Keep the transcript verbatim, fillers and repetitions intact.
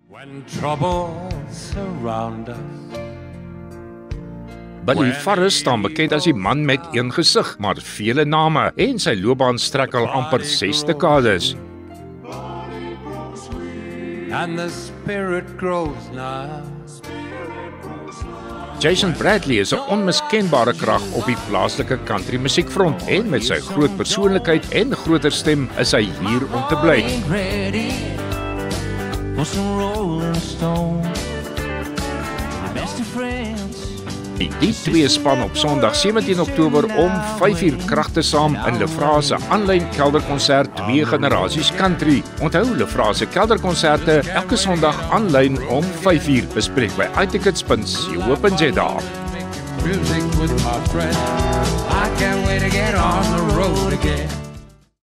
When troubles surround us. Billy Farris staan bekend as die man met een gesig, maar vele name en sy loopbaan strek al amper ses dekades. And the spirit grows now. Jason Bradley is 'n onmiskenbare krag op die plaaslike country musiekfront en met sy groot persoonlikheid en groter stem is hy hier om te bly. Die twee span op Sondag sewentien Oktober om vyf uur kragte saam in Lefra se aanlyn kelderkonsert Twee Generasies Country. Onthou Lefra se kelderkonserte elke Sondag aanlyn om vyf uur. Bespreek by i tickets punt co punt za. Music with my friend. I can't wait to get on the road again.